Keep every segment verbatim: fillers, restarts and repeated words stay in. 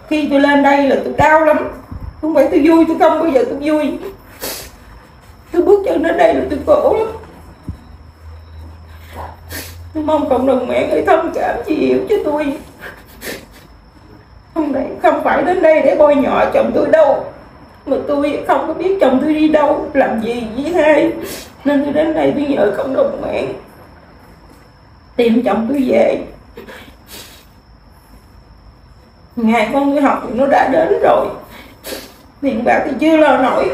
Khi tôi lên đây là tôi đau lắm. Không phải tôi vui, tôi không bao giờ tôi vui. Tôi bước chân đến đây là tôi khổ lắm. Tôi mong cộng đồng mẹ người thông cảm chi hiểu cho tôi. Không, đấy, không phải đến đây để bôi nhọ chồng tôi đâu. Mà tôi không có biết chồng tôi đi đâu, làm gì với ai. Nên tôi đến đây tôi nhờ cộng đồng mạng tìm chồng tôi về. Ngày con tôi học nó đã đến rồi. Tiền bạc thì chưa lo nổi.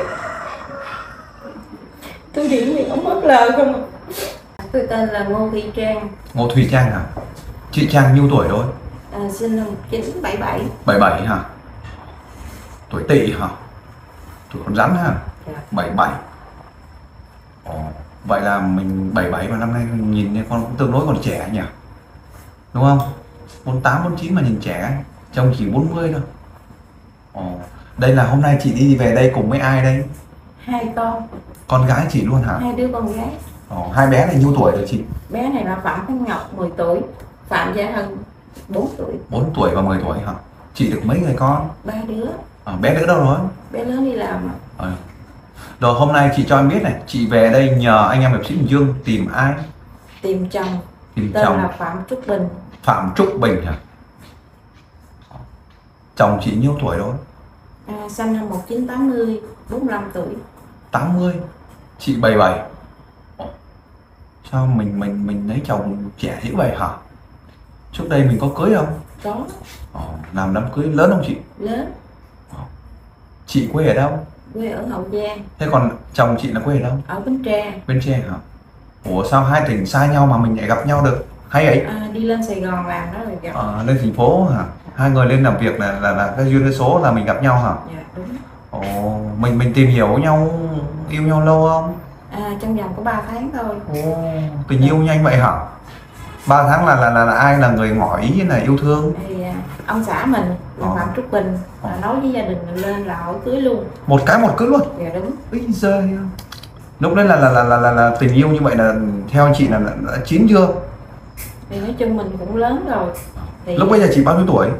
Tôi điện thì không mất lời không. Tôi tên là Ngô Thị Trang. Ngô Thùy Trang hả? Chị Trang nhiêu tuổi rồi? À, sinh năm một nghìn chín trăm bảy mươi bảy. bảy mươi bảy hả? Tuổi Tỵ hả? Tuổi con rắn hả? Dạ. bảy mươi bảy. Ồ, vậy là mình bảy mươi bảy và năm nay nhìn con cũng tương đối còn trẻ nhỉ? Đúng không? bốn mươi tám, bốn mươi chín mà nhìn trẻ. Chồng chỉ bốn mươi thôi. Ồ, đây là hôm nay chị đi về đây cùng với ai đây? Hai con. Con gái chị luôn hả? Hai đứa con gái. Ồ, hai bé này nhiêu tuổi rồi chị? Bé này là Phạm Thanh Ngọc mười tuổi, Phạm Gia Hân bốn tuổi. bốn tuổi và mười tuổi hả? Chị được mấy người con? Ba đứa. À, bé đứa đâu rồi? Bé lớn đi làm. À. Rồi hôm nay chị cho em biết này, chị về đây nhờ anh em hiệp sĩ Bình Dương tìm ai? Tìm chồng. Tìm tên chồng là Phạm Trúc Bình. Phạm Trúc Bình hả? Chồng chị nhiêu tuổi rồi? À, sinh năm một nghìn chín trăm tám mươi, bốn mươi lăm tuổi. tám mươi. Chị bảy mươi bảy. Sao mình mình mình lấy chồng trẻ dữ vậy hả? Trước đây mình có cưới không? Có. Ồ, làm đám cưới lớn không chị? Lớn. Ồ. Chị quê ở đâu? Quê ở Hậu Giang. Thế còn chồng chị là quê ở đâu? Ở Bến Tre. Bến Tre hả? Ủa sao hai tỉnh xa nhau mà mình lại gặp nhau được? Hay ấy? À, đi lên Sài Gòn làm đó rồi gặp. À, lên thành phố hả? Hai người lên làm việc là là là cái duyên cái số là mình gặp nhau hả? Dạ đúng. Ồ, mình mình tìm hiểu nhau, yêu nhau lâu không? À, trong vòng có ba tháng thôi. Ồ, tình yêu nhanh vậy hả? ba tháng là là, là là ai là người ngỏ ý là yêu thương? Thì à, ông xã mình là Ờ. Phạm Trúc Bình Ờ. là nói với gia đình mình lên là hỏi cưới luôn. Một cái một cưới luôn? Dạ đúng. Ý giời. Lúc đấy là là, là là là là tình yêu như vậy là theo chị là, là đã chín chưa? Thì nói chung mình cũng lớn rồi. Thì Lúc bây giờ chị bao nhiêu tuổi?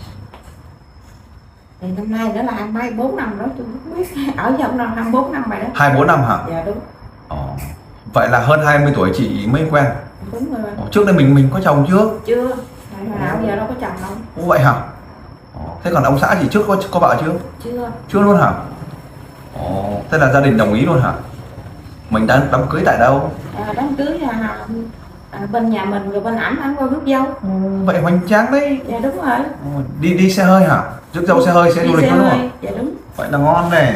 thì năm nay nữa là hai mươi bốn năm đó, tôi không biết ở trong nào hai mươi bốn năm rồi đó. hai mươi bốn năm hả? Dạ đúng. Ồ. Vậy là hơn hai mươi tuổi chị mới quen. Đúng rồi. Ồ, trước đây mình mình có chồng chưa? Chưa. Tại nào giờ đâu có chồng đâu. Ồ, vậy hả? Ồ, thế còn ông xã chị trước có có vợ chưa? Chưa. Chưa luôn hả? Ồ, thế là gia đình đồng ý luôn hả? Mình đang đám cưới tại đâu? À, đám cưới là à, bên nhà mình rồi bên ảnh ảnh qua rước dâu. Ồ, vậy hoành tráng đấy. Dạ đúng rồi. Ồ, đi đi xe hơi hả? Rước dâu xe hơi, xe Đi du lịch xe luôn đúng hơi. không? Dạ đúng. Vậy là ngon này.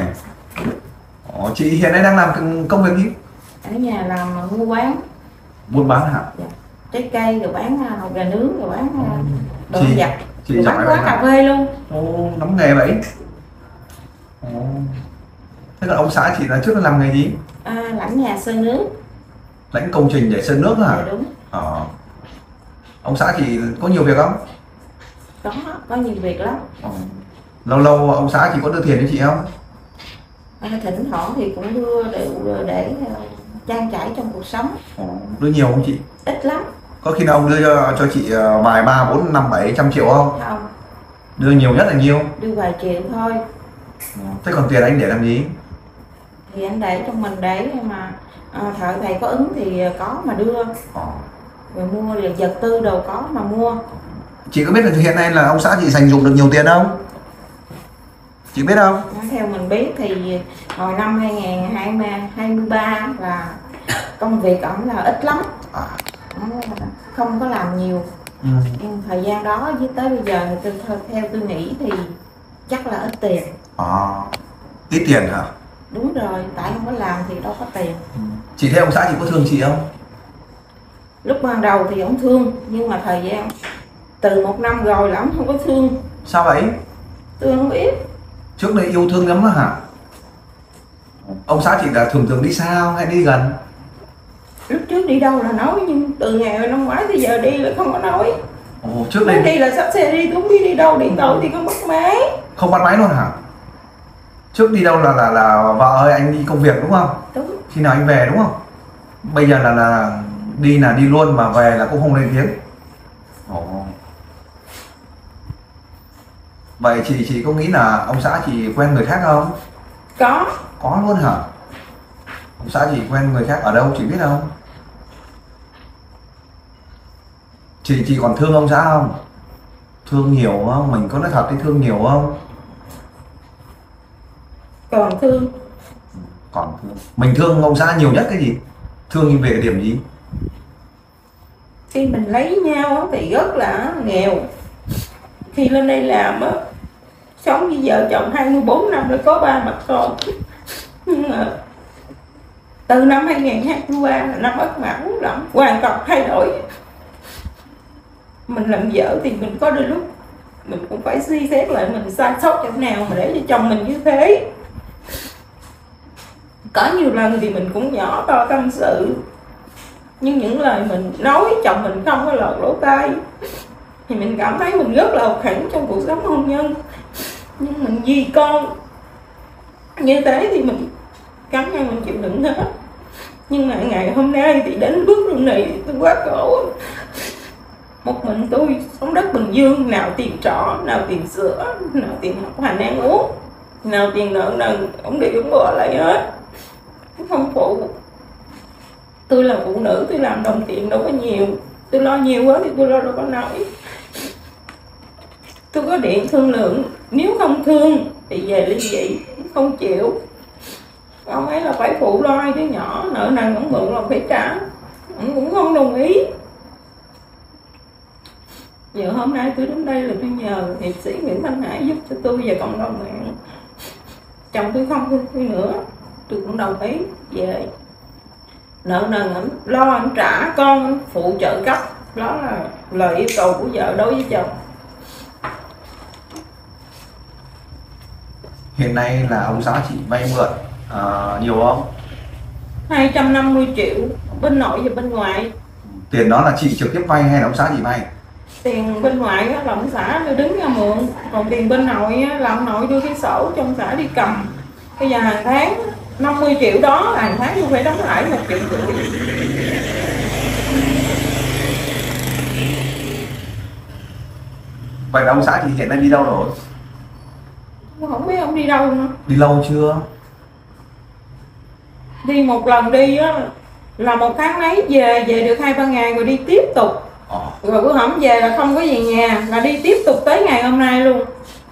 Ồ, chị hiện nay đang làm công việc gì? Ở nhà làm mua bán. Buôn bán hả? Dạ. Trái cây rồi bán à, hột gà nướng rồi bán à, đồ Chị- giặt. chị Rồi giỏi bán vậy quán hả? cà phê luôn. Ồ, nắm nghề vậy. Ồ. Thế còn ông xã chị là trước là làm nghề gì? À, lãnh nhà sơn nước. Lãnh công trình để sơn nước hả? Dạ đúng. Ờ. Ông xã chị có nhiều việc không? Có, có nhiều việc lắm. Ờ. Lâu lâu ông xã chị có đưa tiền cho chị không? À, thỉnh thoảng thì cũng đưa để, để uh, trang trải trong cuộc sống. Ờ. Đưa nhiều không chị? Ít lắm. Có khi nào ông đưa cho, cho chị ờ, vài ba bốn năm bảy trăm triệu không? Không, Đưa nhiều nhất là nhiêu? đưa vài triệu thôi. Ờ. Thế còn tiền anh để làm gì? Thì anh để trong mình để mà à, thợ thầy có ứng thì có mà đưa. Ờ. Rồi mua rồi vật tư đồ có mà mua. Chị có biết là hiện nay là ông xã chị dành dụng được nhiều tiền không? Chị biết không? Theo mình biết thì hồi năm hai nghìn hai mươi ba là công việc ổng là ít lắm. À. Ổng không có làm nhiều. Ừ. Nhưng thời gian đó với tới bây giờ thì tôi, theo tôi nghĩ thì chắc là ít tiền. À. Ít tiền hả? Đúng rồi, tại không có làm thì đâu có tiền. Ừ. Chị thấy ông xã chị có thương chị không? Lúc ban đầu thì ổng thương, nhưng mà thời gian từ một năm rồi là ổng không có thương. Sao vậy? Tôi không biết. Trước đây yêu thương lắm đó hả? Ông xã chị là thường thường đi xa không hay đi gần? Lúc trước đi đâu là nói, nhưng từ ngày năm ngoái tới giờ đi là không có nói. Ồ, trước Mới đây đi là sắp xe đi, tôi không biết đi đâu, điện thoại thì không bắt máy. không bắt máy luôn hả? Trước đi đâu là là là vợ ơi anh đi công việc đúng không? Đúng. Khi nào anh về đúng không? Bây giờ là là đi là đi luôn mà về là cũng không lên tiếng. Ồ. Vậy chị chị có nghĩ là ông xã chị quen người khác không? Có. Có luôn hả? Ông xã chị quen người khác ở đâu chị biết không? Chị chị còn thương ông xã không? Thương nhiều không? Mình có nói thật thì thương nhiều không? Còn thương. Còn thương. Mình thương ông xã nhiều nhất cái gì? Thương về cái điểm gì? Khi mình lấy nhau thì rất là nghèo. Khi lên đây làm á, sống với vợ chồng hai mươi bốn năm đã có ba mặt con. Nhưng mà từ năm hai nghìn hai mươi ba là năm ất mão lắm, hoàn toàn thay đổi. Mình làm vợ thì mình có đôi lúc mình cũng phải suy xét lại mình sai sót chỗ nào mà để cho chồng mình như thế. Có nhiều lần thì mình cũng nhỏ to tâm sự, nhưng những lời mình nói chồng mình không có lọt lỗ tai thì mình cảm thấy mình rất là hụt hẫng trong cuộc sống hôn nhân. Nhưng mình vì con như thế thì mình cắn răng mình chịu đựng hết. Nhưng mà ngày hôm nay thì đến bước đường này thì tôi quá khổ. Một mình tôi sống đất Bình Dương, nào tiền trọ, nào tiền sữa, nào tiền học hành ăn uống, nào tiền nợ nần, ông đi ông bỏ lại hết, không phụ. Tôi là phụ nữ, tôi làm đồng tiền đâu có nhiều, tôi lo nhiều quá thì tôi lo đâu có nổi. Tôi có điện thương lượng, nếu không thương thì về ly dị, không chịu. Ông ấy là phải phụ lo hai đứa nhỏ, nợ nần ông mượn là phải trả, ông cũng không đồng ý. Giờ hôm nay tôi đến đây là tôi nhờ hiệp sĩ Nguyễn Thanh Hải giúp cho tôi và cộng đồng mạng. Chồng tôi không thương tôi nữa, tôi cũng đồng ý về. Nợ nần anh lo anh trả, con anh phụ trợ cấp, đó là lời yêu cầu của vợ đối với chồng. Hiện nay là ông xã chị vay mượn à, nhiều không? hai trăm năm mươi triệu bên nội và bên ngoại. Tiền đó là chị trực tiếp vay hay là ông xã chị vay? Tiền bên ngoại là ông xã tôi đứng ra mượn, còn tiền bên nội là ông nội đưa cái sổ cho ông xã đi cầm. Bây giờ hàng tháng năm mươi triệu đó hàng tháng tôi phải đóng lãi một triệu rưỡi. Vậy là ông xã chị hiện nay đi đâu rồi? Tôi không biết ông đi đâu nữa. Đi lâu chưa? Đi một lần đi á là một tháng mấy, về về được hai ba ngày rồi đi tiếp tục. Ờ. Rồi bữa hổm về là không có về nhà, là đi tiếp tục tới ngày hôm nay luôn.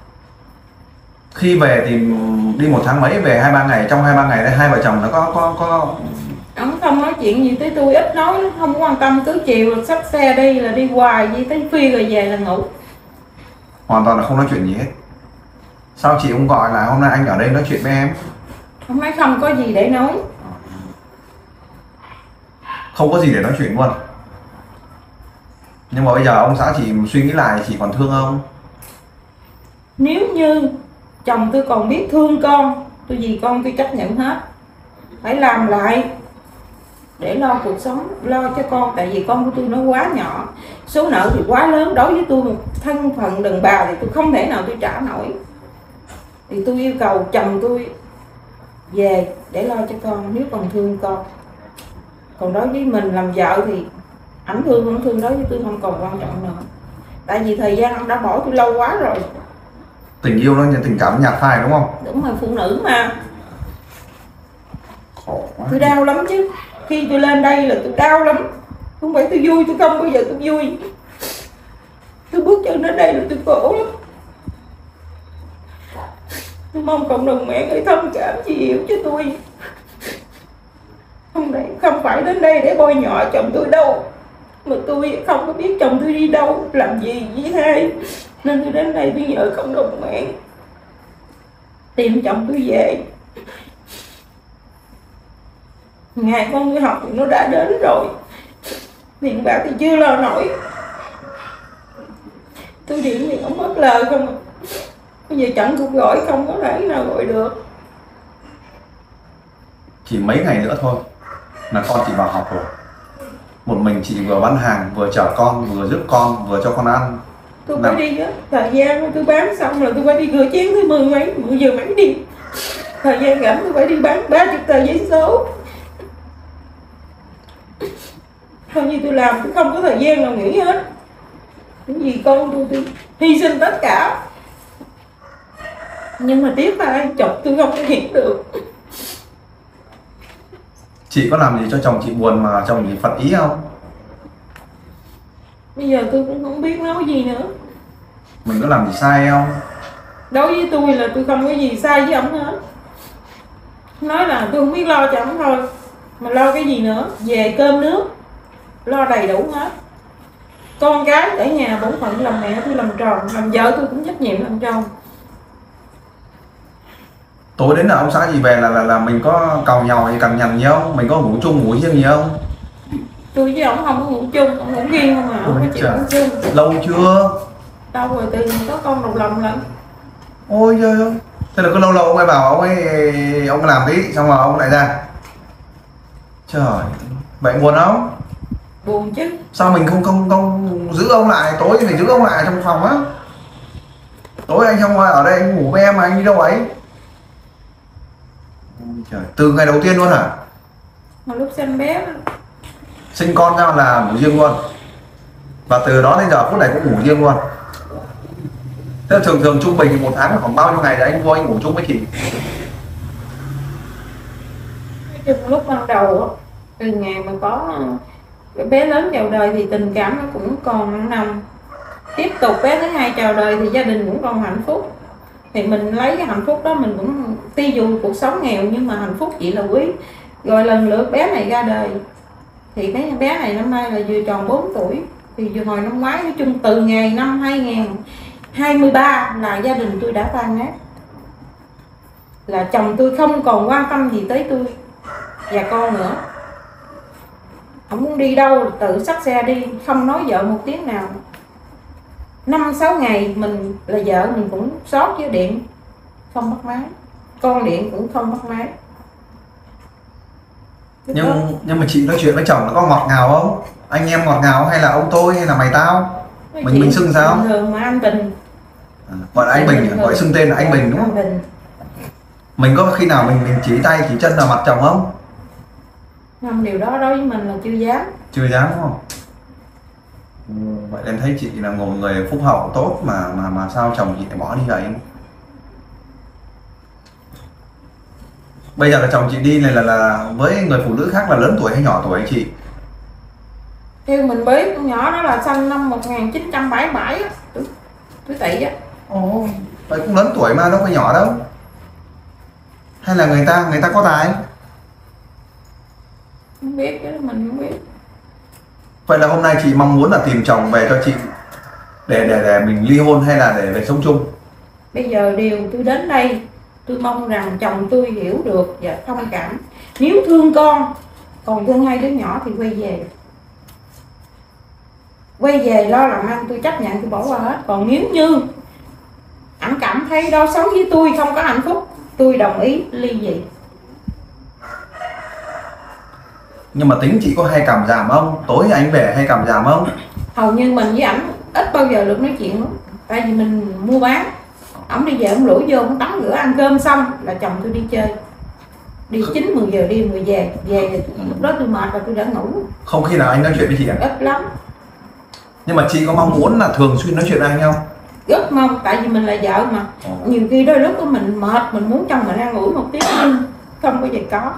Khi về thì đi một tháng mấy, về hai ba ngày, trong hai ba ngày đấy hai vợ chồng nó có có có Ông không nói chuyện gì tới tôi, ít nói, không quan tâm. Cứ chiều là xách xe đi là đi hoài, đi tới khuya rồi về là ngủ. Hoàn toàn là không nói chuyện gì hết. Sao chị không gọi là hôm nay anh ở đây nói chuyện với em? Ông nói không có gì để nói. Không có gì để nói chuyện luôn. Nhưng mà bây giờ ông xã chị suy nghĩ lại, chị còn thương không? Nếu như chồng tôi còn biết thương con, tôi vì con tôi chấp nhận hết. Phải làm lại để lo cuộc sống, lo cho con. Tại vì con của tôi nó quá nhỏ, số nợ thì quá lớn. Đối với tôi một thân phận đàn bà thì tôi không thể nào tôi trả nổi. Thì tôi yêu cầu chồng tôi về để lo cho con, nếu còn thương con. Còn đối với mình làm vợ thì ảnh thương không thương, đối với tôi không còn quan trọng nữa. Tại vì thời gian ông đã bỏ tôi lâu quá rồi. Tình yêu nó tình cảm nhạt phai đúng không? Đúng rồi, phụ nữ mà. Khổ quá. Tôi đau lắm chứ. Khi tôi lên đây là tôi đau lắm. Không phải tôi vui, tôi không bao giờ tôi vui. Tôi bước chân đến đây là tôi khổ lắm. Tôi mong cộng đồng mạng hãy thông cảm chi hiểu cho tôi. Không, để, không phải đến đây để bôi nhọ chồng tôi đâu. Mà tôi không có biết chồng tôi đi đâu, làm gì với ai. Nên tôi đến đây tôi nhờ cộng đồng mạng tìm chồng tôi về. Ngày con tôi học thì nó đã đến rồi, tiền bạc thì chưa lo nổi. Tôi điện thì không mất lời không. Bây giờ chẳng cuộc gọi không có thể nào gọi được. Chỉ mấy ngày nữa thôi là con chị vào học rồi. Một mình chị vừa bán hàng, vừa chở con, vừa giúp con, vừa cho con ăn. Tôi phải đi á, thời gian tôi bán xong là tôi phải đi rửa chén tới mười mấy, mười giờ mấy đi. Thời gian rảnh tôi phải đi bán ba chục tờ giấy số. Thôi như tôi làm tôi không có thời gian nào nghỉ hết. Những gì con tôi, tôi hy sinh tất cả. Nhưng mà tiếc là chồng tôi không có hiểu được. Chị có làm gì cho chồng chị buồn mà chồng chị phật ý không? Bây giờ tôi cũng không biết nói gì nữa. Mình có làm gì sai không? Đối với tôi là tôi không có gì sai với ông hết. Nói là tôi không biết lo cho ông thôi, mà lo cái gì nữa? Về cơm nước lo đầy đủ hết. Con cái ở nhà bổn phận làm mẹ tôi làm tròn, làm vợ tôi cũng trách nhiệm làm tròn. Tối đến là ông xã gì về là là, là mình có càu nhàu gì cằn nhằn gì không? Mình có ngủ chung ngủ riêng gì không? Tôi với ông không có ngủ chung, ông ngủ riêng không mà, không có chịu ngủ chung. Lâu chưa? Đâu rồi từ có con đầu lòng lận. Ôi giời ơi. Thế là cứ lâu lâu ông ấy bảo ông ấy ông làm tí xong rồi ông lại ra. Trời, vậy buồn không? Buồn chứ. Sao mình không không không giữ ông lại, tối mình giữ ông lại trong phòng á. Tối anh không ở đây anh ngủ với em mà anh đi đâu ấy? Trời, từ ngày đầu tiên luôn hả? Mà lúc sinh bé Sinh con ra là ngủ riêng luôn. Và từ đó đến giờ phút này cũng ngủ riêng luôn. Thế là thường thường trung bình một tháng khoảng bao nhiêu ngày để anh vô anh ngủ chung với chị? trong lúc ban đầu từ ngày mà có cái bé lớn chào đời thì tình cảm nó cũng còn nằm. Tiếp tục bé thứ hai chào đời thì gia đình cũng còn hạnh phúc. Thì mình lấy cái hạnh phúc đó mình cũng tuy dù cuộc sống nghèo nhưng mà hạnh phúc chỉ là quý. Rồi lần lượt bé này ra đời thì cái bé này năm nay là vừa tròn bốn tuổi. Thì vừa hồi năm ngoái nói chung từ ngày năm hai nghìn không trăm hai mươi ba là gia đình tôi đã tan nát. Là chồng tôi không còn quan tâm gì tới tôi và con nữa. Ông muốn đi đâu tự xách xe đi, không nói vợ một tiếng nào. Năm sáu ngày mình là vợ mình cũng sót với điện không bắt máy, con điện cũng không bắt máy. Nhưng nhưng mà chị nói chuyện với chồng nó có ngọt ngào không? Anh em ngọt ngào hay là ông tôi hay là mày tao? Mình chị mình xưng sao? bình thường mà anh Bình. À, gọi là anh Bình, gọi xưng tên là anh Bình đúng không? Anh Bình. Mình có khi nào mình mình chỉ tay chỉ chân vào mặt chồng không? Không, điều đó đối với mình là chưa dám. Chưa dám đúng không? Ừ, vậy em thấy chị là một người phúc hậu tốt mà mà mà sao chồng chị lại bỏ đi vậy? Bây giờ là chồng chị đi này là là với người phụ nữ khác là lớn tuổi hay nhỏ tuổi chị? Theo mình biết con nhỏ đó là sinh năm một nghìn chín trăm bảy mươi bảy á, tuổi, tuổi Tỵ á. Ồ, vậy cũng lớn tuổi mà đâu phải nhỏ đâu. Hay là người ta người ta có tài? Không biết chứ mình không biết. Vậy là hôm nay chị mong muốn là tìm chồng về cho chị để để để mình ly hôn hay là để về sống chung? Bây giờ điều tôi đến đây tôi mong rằng chồng tôi hiểu được và thông cảm. Nếu thương con, còn thương hai đứa nhỏ thì quay về. Quay về lo làm ăn tôi chấp nhận, tôi bỏ qua hết. Còn nếu như anh cảm thấy đó sống với tôi không có hạnh phúc, tôi đồng ý ly dị. Nhưng mà tính chị có hay cảm giảm không? Tối anh về hay cảm giảm không? Hầu như mình với ảnh ít bao giờ được nói chuyện lắm. Tại vì mình mua bán. Ông đi về ông lủi vô, ông tắm rửa ăn cơm xong là chồng tôi đi chơi. Đi chín mười giờ đêm rồi về. Về lúc đó tôi mệt và tôi đã ngủ. Không khi nào anh nói chuyện với chị à? Ít lắm. Nhưng mà chị có mong muốn là thường xuyên nói chuyện với anh không? Rất mong, tại vì mình là vợ mà. Ồ. Nhiều khi đôi lúc mình mệt, mình muốn chồng mình ăn ngủ một tiếng nhưng không có gì có.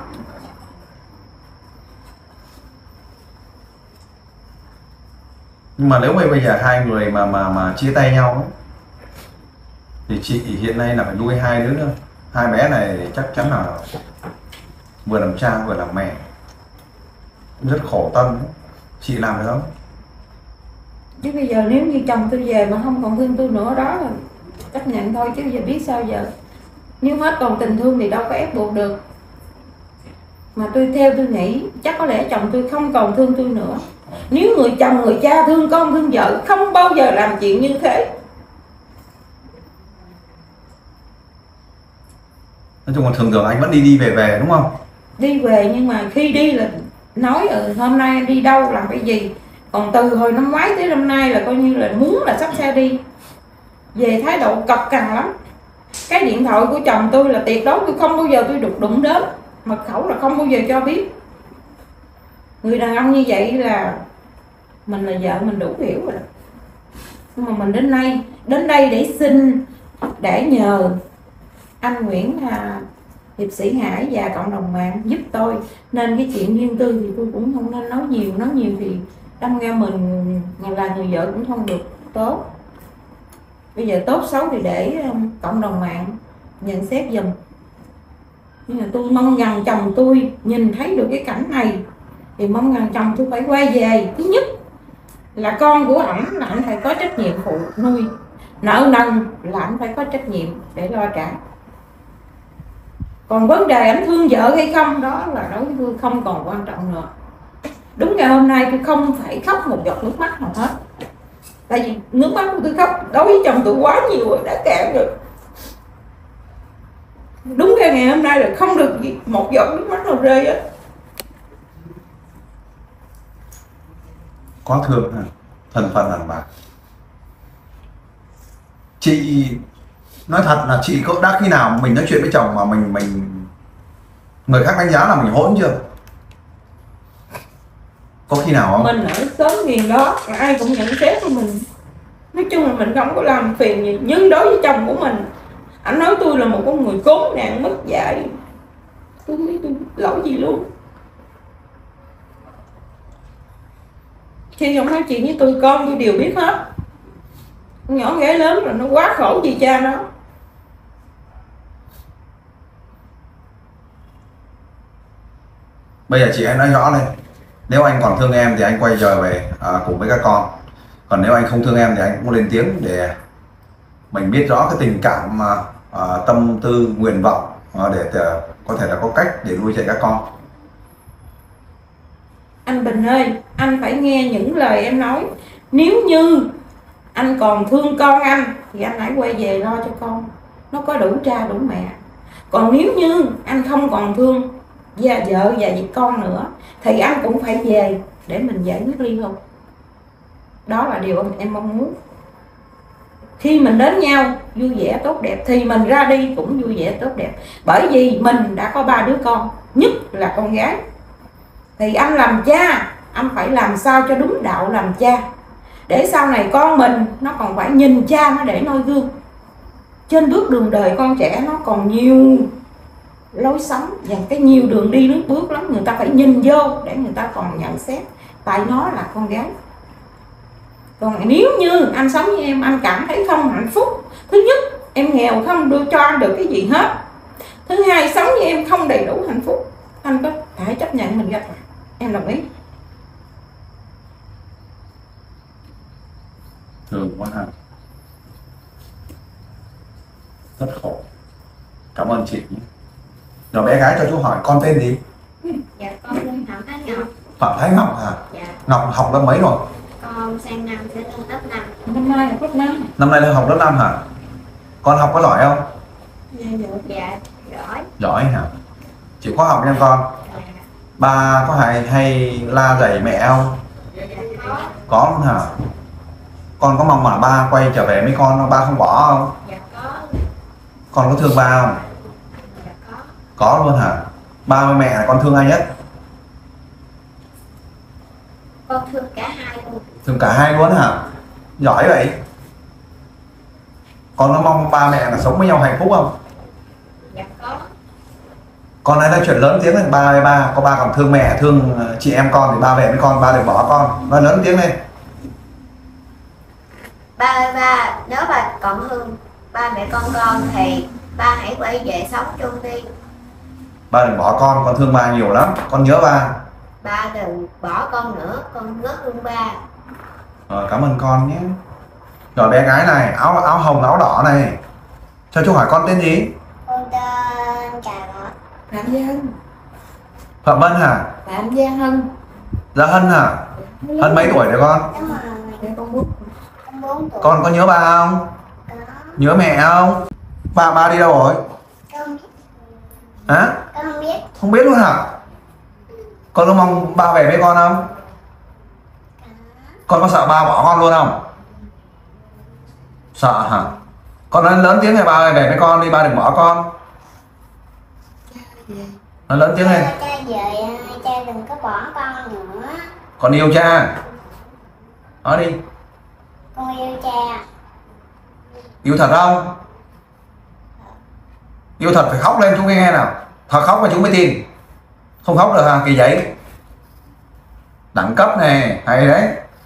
Nhưng mà nếu bây giờ hai người mà mà mà chia tay nhau ấy, thì chị hiện nay là phải nuôi hai đứa nữa. Hai bé này chắc chắn là vừa làm cha vừa làm mẹ, rất khổ tâm. Chị làm được không? Chứ bây giờ nếu như chồng tôi về mà không còn thương tôi nữa đó là chấp nhận thôi, chứ giờ biết sao giờ. Nếu hết còn tình thương thì đâu có ép buộc được. Mà tôi theo tôi nghĩ chắc có lẽ chồng tôi không còn thương tôi nữa. Nếu người chồng người cha thương con thương vợ không bao giờ làm chuyện như thế. Nói chung là thường thường anh vẫn đi đi về về đúng không? Đi về nhưng mà khi đi là nói ừ, hôm nay anh đi đâu làm cái gì. Còn từ hồi năm ngoái tới năm nay là coi như là muốn là xách xe đi. Về thái độ cọc cằn lắm. Cái điện thoại của chồng tôi là tuyệt đối tôi không bao giờ tôi được đụng đến. Mật khẩu là không bao giờ cho biết. Người đàn ông như vậy là mình là vợ mình đủ hiểu rồi đó. Nhưng mà mình đến đây đến đây để xin, để nhờ anh Nguyễn à, hiệp sĩ Hải và cộng đồng mạng giúp tôi, nên cái chuyện riêng tư thì tôi cũng không nên nói nhiều. Nói nhiều thì đâm ra mình là người vợ cũng không được tốt. Bây giờ tốt xấu thì để um, cộng đồng mạng nhận xét giùm. Nhưng mà tôi mong rằng chồng tôi nhìn thấy được cái cảnh này thì mong rằng chồng tôi phải quay về. Thứ nhất là con của ảnh là ảnh phải có trách nhiệm phụ nuôi, nợ nần là ảnh phải có trách nhiệm để lo trả. Còn vấn đề ảnh thương vợ hay không đó là đối với tôi không còn quan trọng nữa. Đúng ngày hôm nay tôi không phải khóc một giọt nước mắt nào hết, tại vì nước mắt của tôi khóc đối với chồng tôi quá nhiều rồi, đã cạn rồi. Đúng ra ngày hôm nay là không được một giọt nước mắt nào rơi á. Có thương hả? Thân phận đàn bà. Chị nói thật là chị có đã khi nào mình nói chuyện với chồng mà mình mình người khác đánh giá là mình hỗn chưa? Có khi nào không? Mình ở xóm nghiền đó ai cũng nhận xét của mình. Nói chung là mình không có làm phiền gì. Nhưng đối với chồng của mình, anh nói tôi là một con người khốn nạn mất dạy. Tôi không biết tôi lỗi gì luôn. Khi ông nói chuyện với tôi, con tôi đều biết hết. Con nhỏ gái lớn rồi nó quá khổ vì cha nó. Bây giờ chị em nói rõ lên. Nếu anh còn thương em thì anh quay trở về à, cùng với các con. Còn nếu anh không thương em thì anh cũng lên tiếng để mình biết rõ cái tình cảm mà à, tâm tư, nguyện vọng à, để, để có thể là có cách để nuôi dạy các con. Anh Bình ơi, anh phải nghe những lời em nói. Nếu như anh còn thương con anh thì anh hãy quay về lo cho con, nó có đủ cha đủ mẹ. Còn nếu như anh không còn thương và vợ và với con nữa thì anh cũng phải về để mình giải quyết ly hôn. Đó là điều em mong muốn. Khi mình đến nhau vui vẻ tốt đẹp thì mình ra đi cũng vui vẻ tốt đẹp. Bởi vì mình đã có ba đứa con, nhất là con gái. Thì anh làm cha, anh phải làm sao cho đúng đạo làm cha, để sau này con mình nó còn phải nhìn cha nó để noi gương. Trên bước đường đời con trẻ nó còn nhiều lối sống và cái nhiều đường đi nước bước lắm. Người ta phải nhìn vô để người ta còn nhận xét, tại nó là con gái. Còn nếu như anh sống với em, anh cảm thấy không hạnh phúc, thứ nhất em nghèo không đưa cho anh được cái gì hết, thứ hai sống với em không đầy đủ hạnh phúc, anh có thể chấp nhận mình gặp. Em đồng ý. Thương quá ha. Rất khổ. Cảm ơn chị. Rồi bé gái cho chú hỏi con tên gì? Dạ con tên Phạm Thái Ngọc. Phạm Thái Ngọc hả? Dạ. Ngọc học lớp mấy rồi? Con sang năm sẽ lên lớp năm. Năm nay là lớp năm. Năm nay lên học lớp năm hả? Con học có giỏi không? Dạ giỏi. Giỏi hả? Chịu khó học nha con. Ba có hay hay la dạy mẹ không? Dạ có. Có luôn hả? Con có mong mà ba quay trở về với con không? Ba không bỏ không? Dạ có. Con có thương ba không? Dạ có. Có luôn hả? Ba với mẹ là con thương ai nhất? Con thương cả hai luôn. Thương cả hai luôn hả? Giỏi vậy. Con có mong ba mẹ là sống với nhau hạnh phúc không? Dạ có. Con hãy nói chuyện lớn tiếng lên. Ba ơi ba, có ba còn thương mẹ, thương chị em con thì ba về với con, ba đừng bỏ con. Nói lớn tiếng lên. Ba ơi ba, nếu ba còn thương ba mẹ con con thì ba hãy quay về sống chung đi. Ba đừng bỏ con, con thương ba nhiều lắm, con nhớ ba. Ba đừng bỏ con nữa, con rất thương ba. Rồi, cảm ơn con nhé. Rồi bé gái này, áo áo hồng áo đỏ này, cho chú hỏi con tên gì? Con tên Trà Ngọt. Phạm Gia Hân. Phạm Vân hả? Phạm Gia Hân. Dạ Hân hả? Hân mấy tuổi rồi con? Đúng rồi. Dạ con bút. Con bốn tuổi. Con có nhớ ba không? Có. Nhớ mẹ không? Ba ba đi đâu rồi? Con biết. Hả? Con không biết. Không biết luôn hả? Con có mong ba về với con không? Con có sợ ba bỏ con luôn không? Sợ hả? Con nói lớn tiếng này, ba ơi về với con đi, ba đừng bỏ con. Nói lớn tiếng lên. Cha về, cha đừng có bỏ con nữa. Con yêu cha. Nói đi. Con yêu cha. Yêu thật không? Yêu thật phải khóc lên chú nghe nào. Thật khóc mà chú mới tin. Không khóc được à, kỳ giấy. Đẳng cấp này, hay đấy.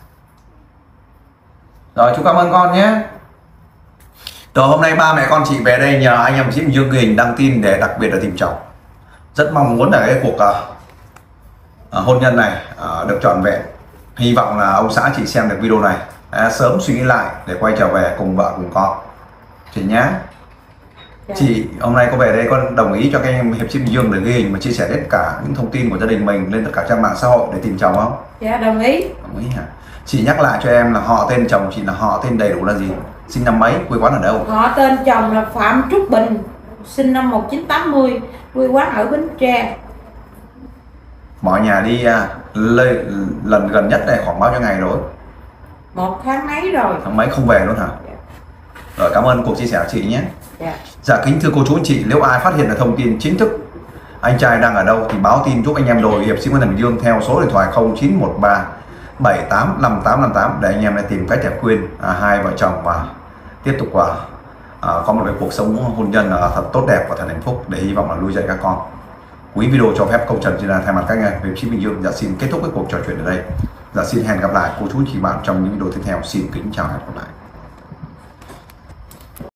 Rồi chú cảm ơn con nhé. Rồi hôm nay ba mẹ con chị về đây nhờ anh em ship Dương ghi hình đăng tin để đặc biệt là tìm chồng. Rất mong muốn là cái cuộc uh, uh, hôn nhân này uh, được trọn vẹn. Hy vọng là ông xã chị xem được video này uh, sớm suy nghĩ lại để quay trở về cùng vợ cùng con chị nhá. Dạ. Chị hôm nay có về đây con đồng ý cho các anh em hiệp ship Dương để ghi hình và chia sẻ tất cả những thông tin của gia đình mình lên tất cả trang mạng xã hội để tìm chồng không? Dạ đồng ý. Đồng ý hả? Chị nhắc lại cho em là họ tên chồng chị là họ tên đầy đủ là gì? Sinh năm mấy? Quê quán ở đâu? Họ tên chồng là Phạm Trúc Bình, sinh năm một nghìn chín trăm tám mươi, quê quán ở Bến Tre. Mọi nhà đi à, lê, lần gần nhất này khoảng bao nhiêu ngày rồi? Một tháng mấy rồi. Tháng mấy không về luôn hả? Dạ. Rồi cảm ơn cuộc chia sẻ của chị nhé. Dạ. Dạ kính thưa cô chú anh chị, nếu ai phát hiện được thông tin chính thức anh trai đang ở đâu thì báo tin giúp anh em đội hiệp sĩ Nguyễn Thành Dương theo số điện thoại không chín một ba bảy tám năm tám năm tám để anh em lại tìm cách để khuyên à, hai vợ chồng và tiếp tục à, à, có một cái cuộc sống hôn nhân à, thật tốt đẹp và thật hạnh phúc để hy vọng là nuôi dạy các con. Quý video cho phép công Trần Chỉ là thay mặt các anh em hiệp sĩ Bình Dương dạ xin kết thúc cái cuộc trò chuyện ở đây. Dạ xin hẹn gặp lại cô chú chị bạn trong những video tiếp theo. Xin kính chào và hẹn gặp lại.